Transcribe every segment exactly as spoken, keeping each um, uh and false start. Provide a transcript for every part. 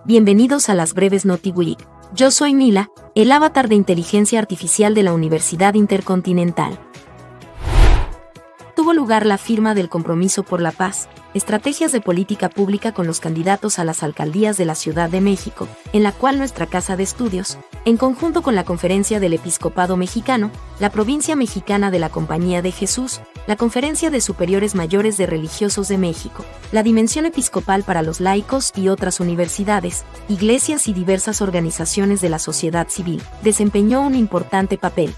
Bienvenidos a las breves NotiWeek. Yo soy Mila, el avatar de inteligencia artificial de la Universidad Intercontinental. Tuvo lugar la firma del Compromiso por la Paz, Estrategias de Política Pública con los candidatos a las alcaldías de la Ciudad de México, en la cual nuestra Casa de Estudios, en conjunto con la Conferencia del Episcopado Mexicano, la Provincia Mexicana de la Compañía de Jesús, la Conferencia de Superiores Mayores de Religiosos de México, la Dimensión Episcopal para los Laicos y otras universidades, iglesias y diversas organizaciones de la sociedad civil, desempeñó un importante papel.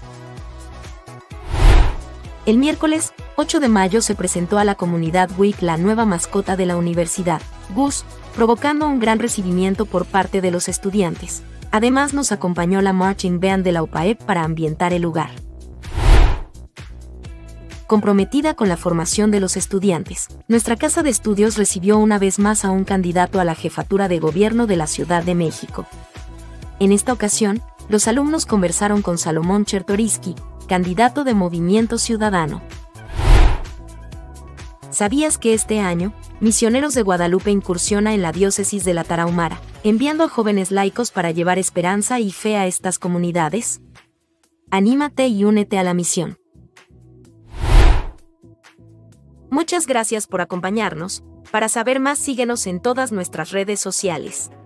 El miércoles, ocho de mayo se presentó a la comunidad Week la nueva mascota de la universidad, Gus, provocando un gran recibimiento por parte de los estudiantes. Además nos acompañó la Marching Band de la U P A E P para ambientar el lugar. Comprometida con la formación de los estudiantes, nuestra Casa de Estudios recibió una vez más a un candidato a la jefatura de gobierno de la Ciudad de México. En esta ocasión, los alumnos conversaron con Salomón Chertorivsky, candidato de Movimiento Ciudadano. ¿Sabías que este año, Misioneros de Guadalupe incursiona en la diócesis de la Tarahumara, enviando a jóvenes laicos para llevar esperanza y fe a estas comunidades? Anímate y únete a la misión. Muchas gracias por acompañarnos. Para saber más, síguenos en todas nuestras redes sociales.